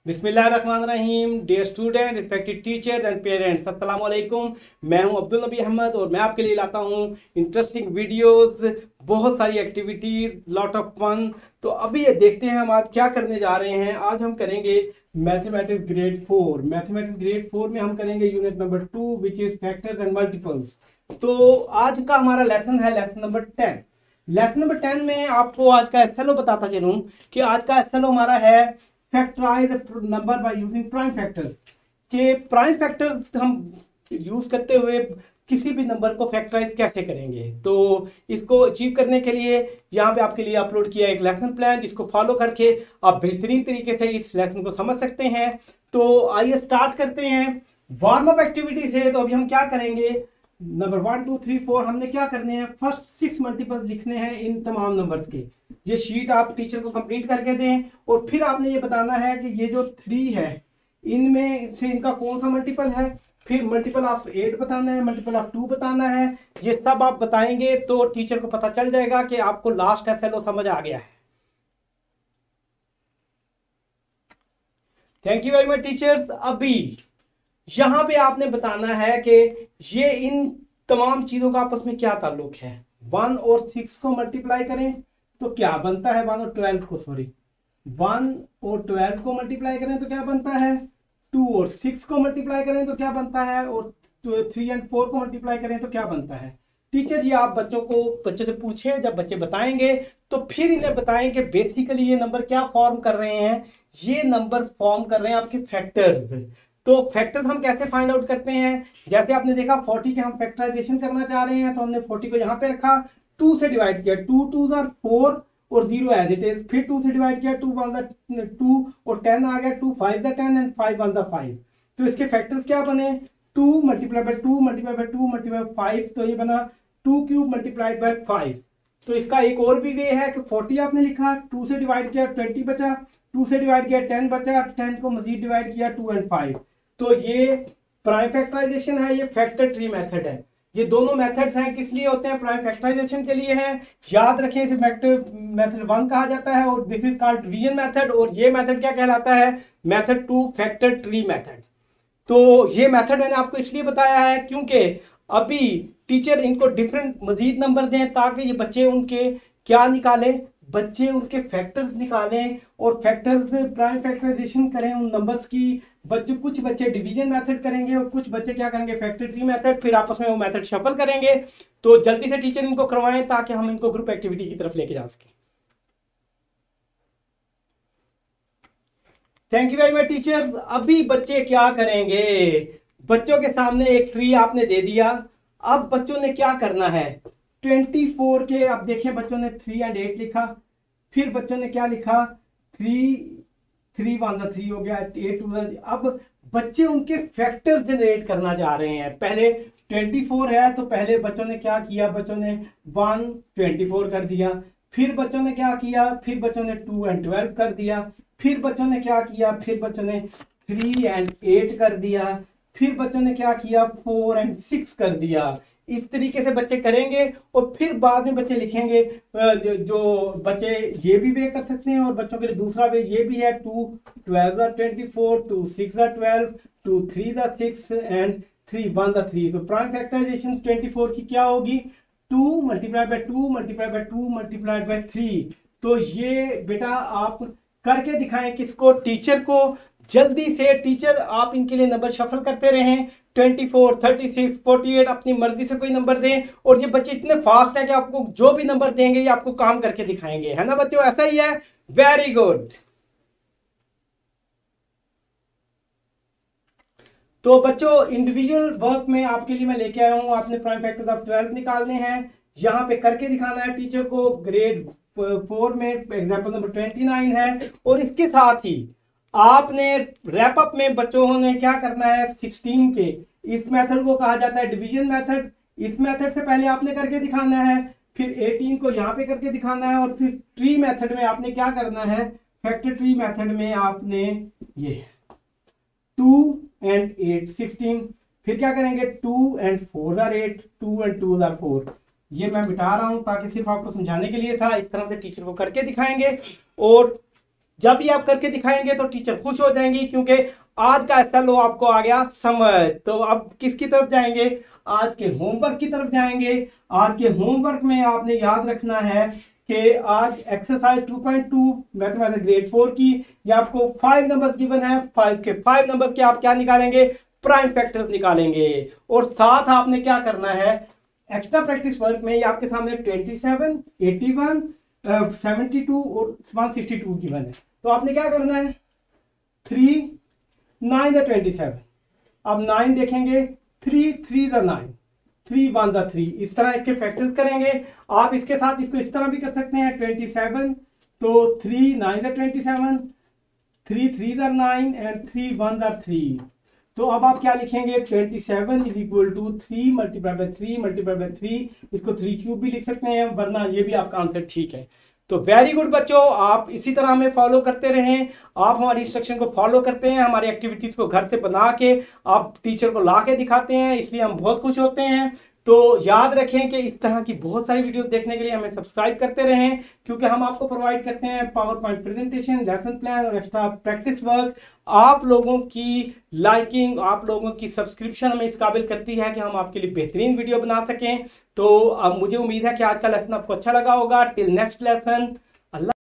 बिस्मिल्लाहिर्रहमानिर्रहीम। Dear student, respected teachers and parents, अस्सलाम वालेकुम। मैं हूं अब्दुल नबी अहमद और मैं आपके लिए लाता हूं इंटरेस्टिंग वीडियोस, बहुत सारी एक्टिविटीज, लॉट ऑफ फन। तो अभी ये देखते हैं हम आज क्या करने जा रहे हैं। आज हम करेंगे मैथमेटिक्स ग्रेड 4। मैथमेटिक्स ग्रेड 4 में हम करेंगे unit number 2 which is factors and multiples. तो आज का हमारा लेसन है लेसन नंबर 10। लेसन नंबर 10 में आपको आज का एसएलओ बताता चलूं कि आज का एसएलओ हमारा है factorise number by using prime factors. के प्राइम फैक्टर्स हम यूज करते हुए किसी भी नंबर को फैक्टराइज कैसे करेंगे। तो इसको अचीव करने के लिए यहाँ पे आपके लिए अपलोड किया एक लेसन प्लान, जिसको फॉलो करके आप बेहतरीन तरीके से इस लेसन को समझ सकते हैं। तो आइए स्टार्ट करते हैं वार्म अप एक्टिविटी से। तो अभी हम क्या करेंगे, नंबर 1 2 3 4 हमने क्या करने हैं, फर्स्ट 6 मल्टीपल्स लिखने हैं इन तमाम नंबर्स के। ये शीट आप टीचर को कंप्लीट करके दें और फिर आपने ये बताना है कि ये जो 3 है इनमें से इनका कौन सा मल्टीपल है। फिर मल्टीपल ऑफ 8 बताना है, मल्टीपल ऑफ 2 बताना है। ये सब आप बताएंगे तो टीचर को पता चल जाएगा कि आपको लास्ट एसएलओ समझ आ गया है। Thank you very much teachers. अभी यहां पे आपने बताना है कि ये इन तमाम चीजों का आपस में क्या ताल्लुक है। 1 और 6 को मल्टीप्लाई करें तो क्या बनता है, 1 और 12 को, सॉरी 1 और 12 को मल्टीप्लाई करें तो क्या बनता है, 2 और 6 को मल्टीप्लाई करें तो क्या बनता है, और 3 और 4 को मल्टीप्लाई करें तो क्या बनता है। टीचर जी आप बच्चों से पूछें, जब बच्चे बताएंगे तो फिर इन्हें बताएं कि बेसिकली ये नंबर क्या फॉर्म कर रहे हैं। ये नंबर फॉर्म कर रहे हैं आपके फैक्टर्स। तो फैक्टर्स हम कैसे फाइंड आउट करते हैं, जैसे आपने देखा 40 के हम फैक्टराइजेशन करना चाह रहे हैं तो हमने 40 को यहाँ पे रखा, 2 से डिवाइड किया, 2 2s आर 4 और 0 एज इट इज। फिर 2 से डिवाइड किया, 2 1 2 और 10 आ गया, 2 5 10 एंड 5 1 5। तो इसके फैक्टर्स क्या बने, 2 multiply by 2 multiply by 2 multiply by 5, तो ये बना 2 क्यूब मल्टीप्लाइड बाय 5। तो इसका एक और भी वे है कि 40 आपने लिखा, 2 से डिवाइड किया 20 बचा, 2 से डिवाइड किया 10 बचा, 10 को मजीद डिवाइड किया 2 एंड 5। तो ये प्राइम फैक्टराइजेशन है, ये फैक्टर ट्री मेथड है। ये दोनों मेथड्स हैं, किस लिए होते हैं, प्राइम फैक्टराइजेशन के लिए है। याद रखें इसे फैक्टर मेथड 1 कहा जाता है और this is called division method. और ये मेथड क्या कहलाता है, मेथड 2 फैक्टर ट्री मेथड। तो ये मेथड मैंने आपको इसलिए बताया है क्योंकि अभी टीचर इनको डिफरेंट मजीद नंबर दें ताकि ये बच्चे उनके क्या निकालें, बच्चे उनके फैक्टर्स निकालें और फैक्टर्स प्राइम फैक्टराइजेशन करें उन नंबर्स की। कुछ बच्चे डिवीजन मेथड करेंगे और कुछ बच्चे क्या करेंगे, फैक्टर ट्री मेथड। फिर आपस में वो मेथड शफल करेंगे। तो जल्दी से टीचर इनको करवाएं ताकि हम इनको ग्रुप एक्टिविटी की तरफ लेके जा सकें। Thank you very much teachers. अभी बच्चे क्या करेंगे, बच्चों के सामने एक ट्री आपने दे दिया। अब बच्चों ने क्या करना है, 24 के, अब देखें बच्चों ने 3 और 8 लिखा। फिर बच्चों ने क्या लिखा, 3 1 3 हो गया, 8 2। अब बच्चे उनके फैक्टर्स जनरेट करना चाह रहे हैं। पहले 24 है तो पहले बच्चों ने क्या किया, बच्चों ने 1 24 कर दिया। फिर बच्चों ने क्या किया, फिर बच्चों ने 2 और 12 कर दिया। फिर बच्चों ने क्या किया, फिर बच्चों ने 3 और 8 कर दिया। फिर बच्चों ने क्या किया, 4 और 6 कर दिया। इस तरीके से बच्चे करेंगे और फिर बाद में बच्चे लिखेंगे। जो बच्चे ये भी वे कर सकते हैं और बच्चों के लिए दूसरा वे ये भी है, 2 12 24, 2 6 12, 2 3 6 एंड 3 1 3। तो प्राइम फैक्टराइजेशन 24 की क्या होगी, 2 multiplied by 2 multiplied by 2 multiplied by 3। तो ये बेटा आप करके दिखाएं किसको, टीचर को। जल्दी से टीचर आप इनके लिए नंबर शफल करते रहें, 24 36 48 अपनी मर्जी से कोई नंबर दें। और ये बच्चे इतने फास्ट है कि आपको जो भी नंबर देंगे ये आपको काम करके दिखाएंगे, है ना बच्चों, ऐसा ही है। Very good. तो बच्चों इंडिविजुअल वर्क में आपके लिए मैं लेके आया हूं, आपने प्राइम फैक्टर्स ऑफ 12 निकालने हैं, यहां पे करके दिखाना है टीचर को। ग्रेड 4 में एग्जाम्पल नंबर 29 है। और इसके साथ ही आपने रैप अप में बच्चों ने क्या करना है, 16 के इस मेथड को कहा जाता है डिवीजन मेथड। इस मेथड से पहले आपने करके दिखाना है, फिर 18 को यहाँ पे करके दिखाना है और फिर ट्री मेथड में आपने क्या करना है, फैक्टर ट्री मेथड में आपने ये 2 और 8 16। फिर क्या करेंगे, 2 और 4 आर 8, 2 और 2 आर 4। ये मैं मिटा रहा हूं ताकि सिर्फ आपको समझाने के लिए था। इस तरह से टीचर को करके दिखाएंगे और जब ये आप करके दिखाएंगे तो टीचर खुश हो जाएंगी, क्योंकि आज का SLO आपको आ गया समझ। तो अब किसकी तरफ जाएंगे, आज के होमवर्क की तरफ जाएंगे। आज के होमवर्क में आपने याद रखना है कि आज एक्सरसाइज 2.2 मैथमेटिक्स ग्रेड 4 की, ये आपको 5 नंबर्स गिवन है। 5 के 5 नंबर्स के आप क्या निकालेंगे, प्राइम फैक्टर्स निकालेंगे। और साथ आपने क्या करना है, एक्स्ट्रा प्रैक्टिस वर्क में ये आपके सामने 27, 81, 72 और 162 गिवन है। तो आपने क्या करना है, 3, 9 द 27, अब 9 देखेंगे, 3, 3 द 9, 3, 1 द 3, इस तरह इसके फैक्टर्स करेंगे। आप इसके साथ इसको इस तरह भी कर सकते हैं, 27, तो 3, 9 द 27, 3, 3 द 9 एंड 3, 1 द 3। तो अब आप क्या लिखेंगे, 27 is equal to 3 multiply by 3 multiply by 3, इसको 3 क्यूब भी लिख सकते हैं, वरना ये भी आपका आंसर ठीक है। तो वेरी गुड बच्चों, आप इसी तरह हमें फॉलो करते रहें। आप हमारी इंस्ट्रक्शन को फॉलो करते हैं, हमारी एक्टिविटीज को घर से बना के आप टीचर को ला के दिखाते हैं, इसलिए हम बहुत खुश होते हैं। तो याद रखें कि इस तरह की बहुत सारी वीडियोस देखने के लिए हमें सब्सक्राइब करते रहें, क्योंकि हम आपको प्रोवाइड करते हैं PowerPoint presentation, lesson plan और एक्स्ट्रा प्रैक्टिस वर्क। आप लोगों की लाइकिंग, आप लोगों की सब्सक्रिप्शन हमें इस काबिल करती है कि हम आपके लिए बेहतरीन वीडियो बना सकें। तो अब मुझे उम्मीद है कि आज का लेसन आपको अच्छा लगा होगा। Till next lesson,